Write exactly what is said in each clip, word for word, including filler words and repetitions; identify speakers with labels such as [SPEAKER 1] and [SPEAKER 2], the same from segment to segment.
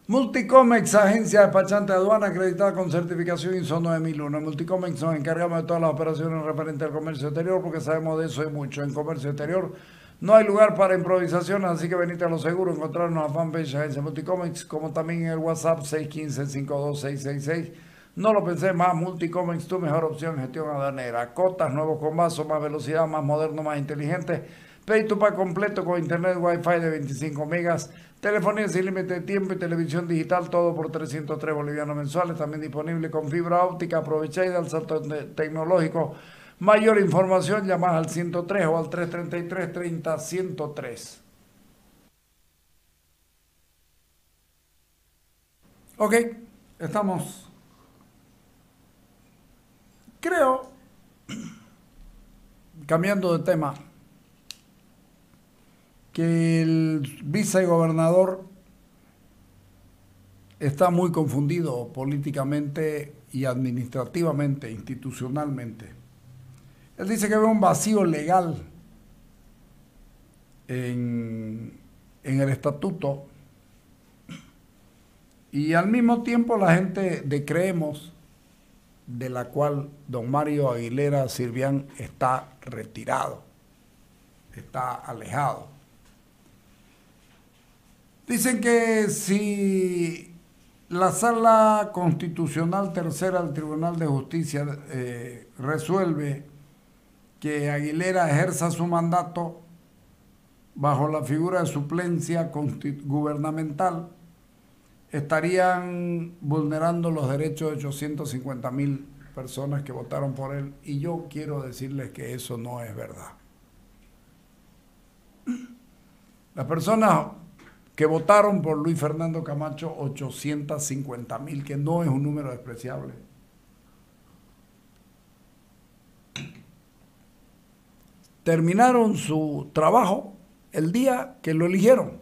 [SPEAKER 1] Multicomex, agencia despachante de aduana acreditada con certificación I S O nueve mil uno. En Multicomex nos encargamos de todas las operaciones referentes al comercio exterior porque sabemos de eso y mucho. En comercio exterior no hay lugar para improvisaciones, así que venite a lo seguro, encontrarnos en la fanpage agencia Multicomex, como también en el WhatsApp seis uno cinco, cinco dos seis seis seis. No lo pensé más, Multicomex, tu mejor opción en gestión aduanera. Cotas, nuevos combazos, más velocidad, más moderno, más inteligente. Pay tu pack completo con internet Wi-Fi de veinticinco megas, telefonía sin límite de tiempo y televisión digital, todo por trescientos tres bolivianos mensuales, también disponible con fibra óptica. Aprovecha y da el salto tecnológico. Mayor información, llama al ciento tres o al trescientos treinta y tres, treinta, ciento tres. Ok, estamos. Creo, cambiando de tema, que el vicegobernador está muy confundido políticamente y administrativamente, institucionalmente. Él dice que ve un vacío legal en, en el estatuto y al mismo tiempo la gente de Creemos, de la cual don Mario Aguilera Sirvián está retirado, está alejado. Dicen que si la Sala Constitucional Tercera del Tribunal de Justicia eh, resuelve que Aguilera ejerza su mandato bajo la figura de suplencia gubernamental, estarían vulnerando los derechos de ochocientas cincuenta mil personas que votaron por él, y yo quiero decirles que eso no es verdad. Las personas que votaron por Luis Fernando Camacho, ochocientas cincuenta mil, que no es un número despreciable, terminaron su trabajo el día que lo eligieron.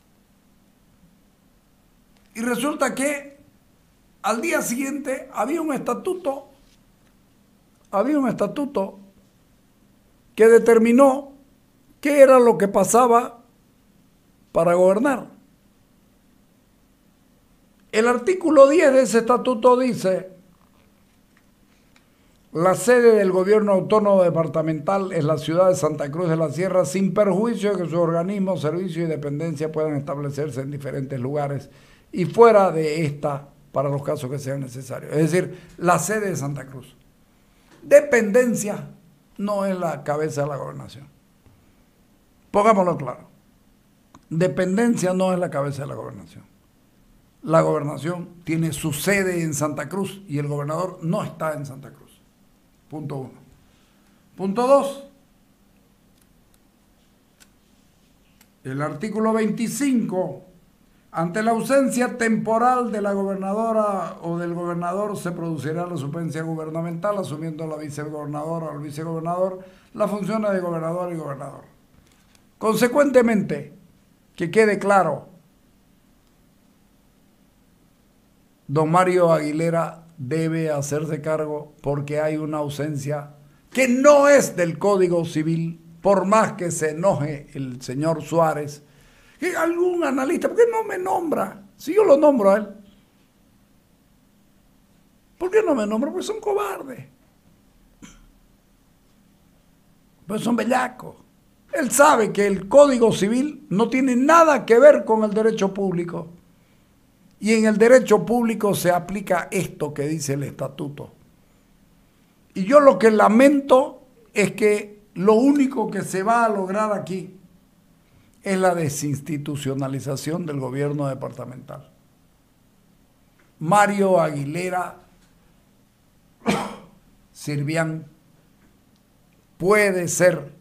[SPEAKER 1] Y resulta que al día siguiente había un estatuto, había un estatuto que determinó qué era lo que pasaba para gobernar. El artículo diez de ese estatuto dice: la sede del gobierno autónomo departamental es la ciudad de Santa Cruz de la Sierra, sin perjuicio de que sus organismos, servicios y dependencias puedan establecerse en diferentes lugares y fuera de esta para los casos que sean necesarios. Es decir, la sede de Santa Cruz. Dependencia no es la cabeza de la gobernación. Pongámoslo claro. Dependencia no es la cabeza de la gobernación. La gobernación tiene su sede en Santa Cruz y el gobernador no está en Santa Cruz. Punto uno. Punto dos. El artículo veinticinco. Ante la ausencia temporal de la gobernadora o del gobernador, se producirá la suplencia gubernamental, asumiendo la vicegobernadora o el vicegobernador las funciones de gobernador y gobernador. Consecuentemente, que quede claro, don Mario Aguilera debe hacerse cargo porque hay una ausencia que no es del Código Civil, por más que se enoje el señor Suárez. Que algún analista, ¿por qué no me nombra? Si yo lo nombro a él. ¿Por qué no me nombra? Porque son cobardes. Pues son bellacos. Él sabe que el Código Civil no tiene nada que ver con el derecho público. Y en el derecho público se aplica esto que dice el estatuto. Y yo lo que lamento es que lo único que se va a lograr aquí es la desinstitucionalización del gobierno departamental. Mario Aguilera Sirvián puede ser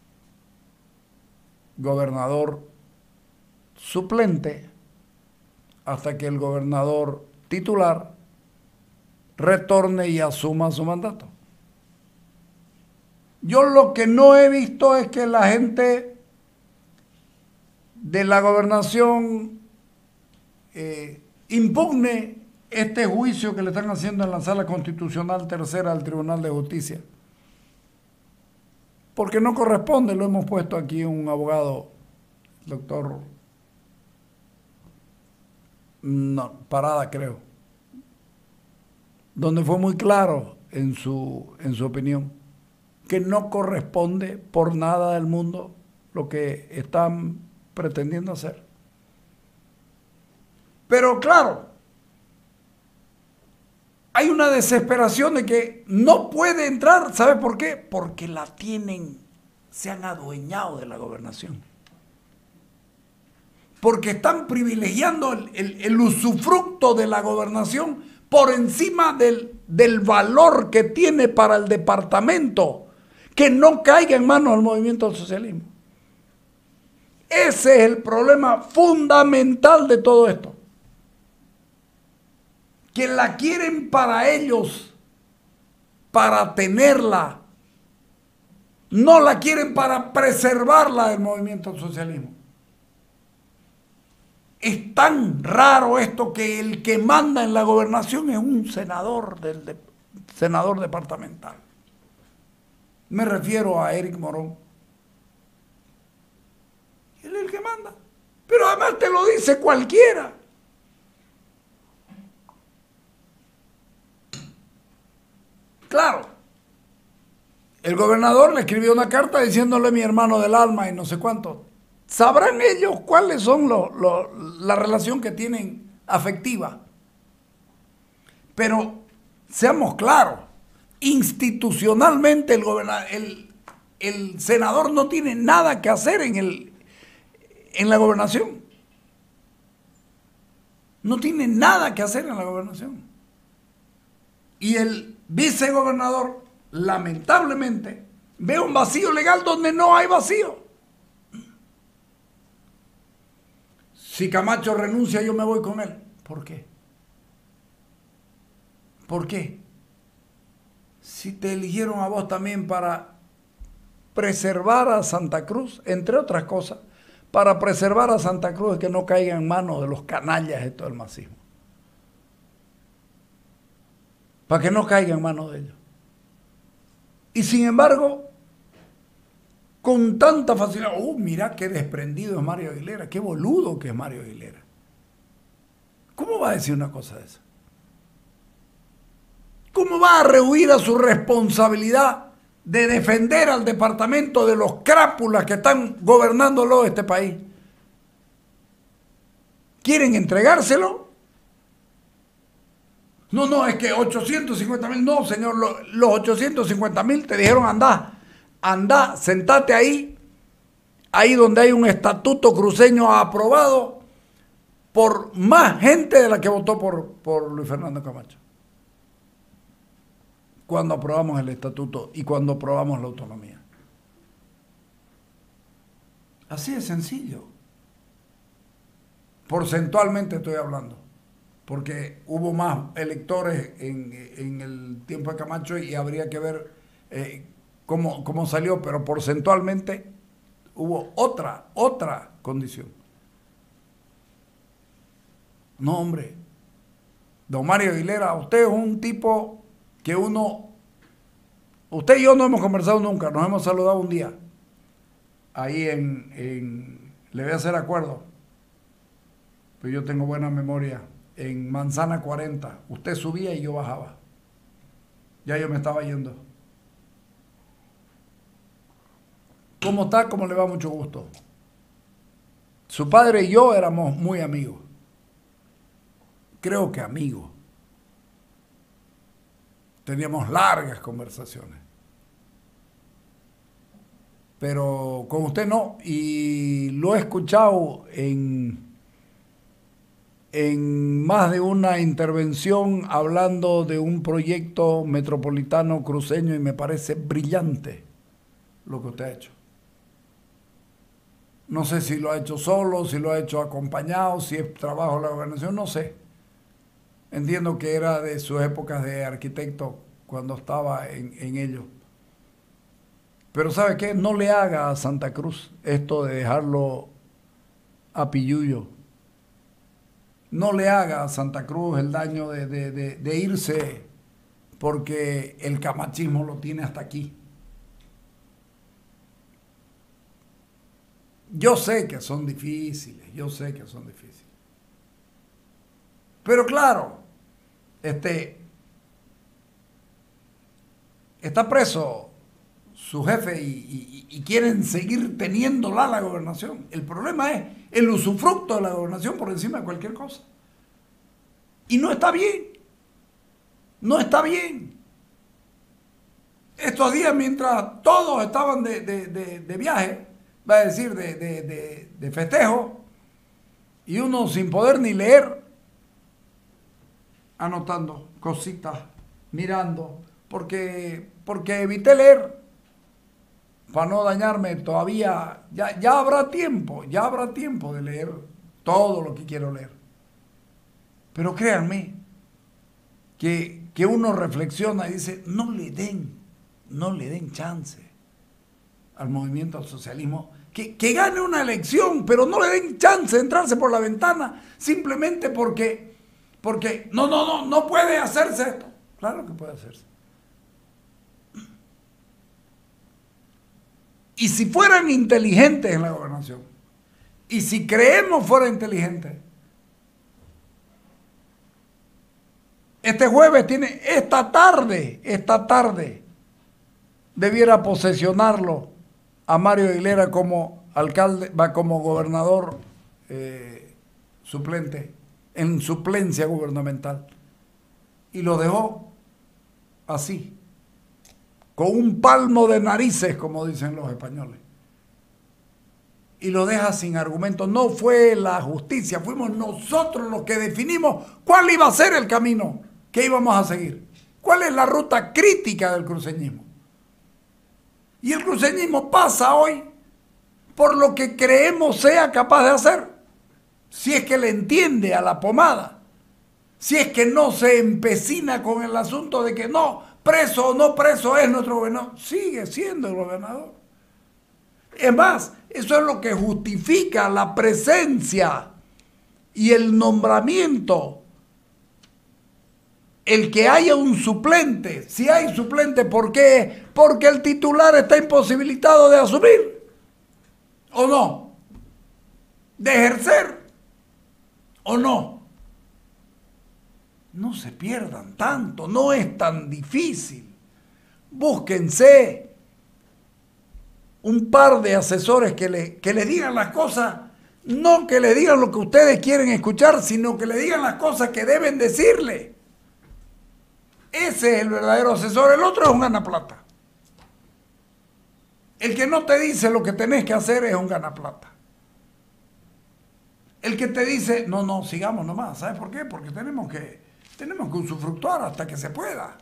[SPEAKER 1] gobernador suplente hasta que el gobernador titular retorne y asuma su mandato. Yo lo que no he visto es que la gente de la gobernación eh, impugne este juicio que le están haciendo en la Sala Constitucional Tercera del Tribunal de Justicia. Porque no corresponde, lo hemos puesto aquí un abogado, doctor no, Parada creo, donde fue muy claro en su, en su opinión, que no corresponde por nada del mundo lo que están pretendiendo hacer. Pero claro, hay una desesperación de que no puede entrar. ¿Sabe por qué? Porque la tienen, se han adueñado de la gobernación. Porque están privilegiando el, el, el usufructo de la gobernación por encima del, del valor que tiene para el departamento, que no caiga en manos del movimiento del socialismo. Ese es el problema fundamental de todo esto. Que la quieren para ellos, para tenerla. No la quieren para preservarla del movimiento del socialismo. Es tan raro esto que el que manda en la gobernación es un senador, del de, senador departamental. Me refiero a Eric Morón. Él es el que manda. Pero además te lo dice cualquiera. Claro, el gobernador le escribió una carta diciéndole mi hermano del alma y no sé cuánto. Sabrán ellos cuáles son lo, lo, la relación que tienen afectiva. Pero seamos claros, institucionalmente el, el, el senador no tiene nada que hacer en, el, en la gobernación. No tiene nada que hacer en la gobernación. Y el vicegobernador, lamentablemente, ve un vacío legal donde no hay vacío. Si Camacho renuncia, yo me voy con él. ¿Por qué? ¿Por qué? Si te eligieron a vos también para preservar a Santa Cruz, entre otras cosas, para preservar a Santa Cruz, que no caiga en manos de los canallas de todo el masismo. Para que no caiga en manos de ellos. Y sin embargo, con tanta facilidad, oh, mira qué desprendido es Mario Aguilera, qué boludo que es Mario Aguilera. ¿Cómo va a decir una cosa de esa? ¿Cómo va a rehuir a su responsabilidad de defender al departamento de los crápulas que están gobernándolo este país? ¿Quieren entregárselo? No, no, es que ochocientos cincuenta mil, no, señor, los ochocientos cincuenta mil te dijeron andá, andá, sentate ahí, ahí donde hay un estatuto cruceño aprobado por más gente de la que votó por, por Luis Fernando Camacho. Cuando aprobamos el estatuto y cuando aprobamos la autonomía. Así de sencillo. Porcentualmente estoy hablando. Porque hubo más electores en, en el tiempo de Camacho y habría que ver eh, cómo, cómo salió, pero porcentualmente hubo otra, otra condición. No, hombre, don Mario Aguilera, usted es un tipo que uno, usted y yo no hemos conversado nunca, nos hemos saludado un día, ahí en, en le voy a hacer acuerdo, pues yo tengo buena memoria. En Manzana cuarenta, usted subía y yo bajaba. Ya yo me estaba yendo. ¿Cómo está? ¿Cómo le va? Mucho gusto. Su padre y yo éramos muy amigos. Creo que amigos. Teníamos largas conversaciones. Pero con usted no. Y lo he escuchado en... en más de una intervención hablando de un proyecto metropolitano cruceño y me parece brillante lo que usted ha hecho. No sé si lo ha hecho solo, si lo ha hecho acompañado, si es trabajo de la gobernación, no sé. Entiendo que era de sus épocas de arquitecto cuando estaba en, en ello. Pero ¿sabe qué? No le haga a Santa Cruz esto de dejarlo a Pillullo. No le haga a Santa Cruz el daño de, de, de, de irse porque el camachismo lo tiene hasta aquí. Yo sé que son difíciles, yo sé que son difíciles. Pero claro, este, está preso su jefe y, y, y quieren seguir teniéndola la gobernación. El problema es el usufructo de la gobernación por encima de cualquier cosa. Y no está bien. No está bien. Estos días, mientras todos estaban de, de, de, de viaje, va a decir, de, de, de, de festejo, y uno sin poder ni leer, anotando cositas, mirando, porque, porque evité leer, para no dañarme todavía. Ya, ya habrá tiempo, ya habrá tiempo de leer todo lo que quiero leer. Pero créanme, que, que uno reflexiona y dice, no le den, no le den chance al movimiento al socialismo, que, que gane una elección, pero no le den chance de entrarse por la ventana, simplemente porque, porque no, no, no, no puede hacerse esto. Claro que puede hacerse. Y si fueran inteligentes en la gobernación, y si creemos fuera inteligentes, este jueves tiene, esta tarde, esta tarde, debiera posesionarlo a Mario Aguilera como alcalde, va como gobernador eh, suplente, en suplencia gubernamental. Y lo dejó así, con un palmo de narices, como dicen los españoles. Y lo deja sin argumento. No fue la justicia, fuimos nosotros los que definimos cuál iba a ser el camino que íbamos a seguir. ¿Cuál es la ruta crítica del cruceñismo? Y el cruceñismo pasa hoy por lo que creemos sea capaz de hacer. Si es que le entiende a la pomada. Si es que no se empecina con el asunto de que no, preso o no preso es nuestro gobernador. Sigue siendo el gobernador. Es más, eso es lo que justifica la presencia y el nombramiento. El que haya un suplente. Si hay suplente, ¿por qué? Porque el titular está imposibilitado de asumir. ¿O no? De ejercer. ¿O no? No se pierdan tanto, no es tan difícil. Búsquense un par de asesores que le, que le digan las cosas, no que le digan lo que ustedes quieren escuchar, sino que le digan las cosas que deben decirle. Ese es el verdadero asesor, el otro es un ganaplata. El que no te dice lo que tenés que hacer es un ganaplata. El que te dice, no, no, sigamos nomás. ¿Sabes por qué? Porque tenemos que, tenemos que usufructuar hasta que se pueda.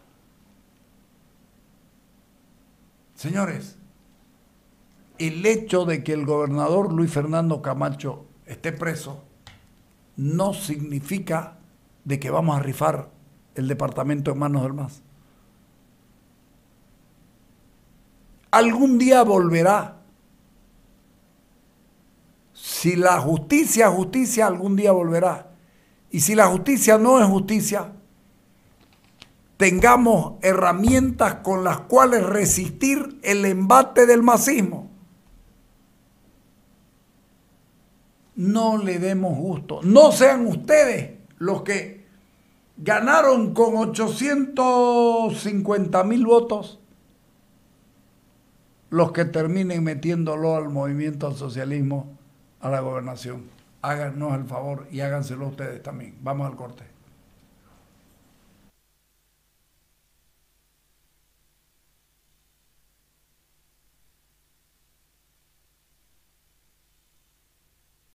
[SPEAKER 1] Señores, el hecho de que el gobernador Luis Fernando Camacho esté preso no significa de que vamos a rifar el departamento en manos del M A S. Algún día volverá. Si la justicia es justicia, algún día volverá. Y si la justicia no es justicia, tengamos herramientas con las cuales resistir el embate del masismo. No le demos gusto. No sean ustedes los que ganaron con ochocientos cincuenta mil votos los que terminen metiéndolo al movimiento al socialismo, a la gobernación. Háganos el favor y háganselo ustedes también. Vamos al corte.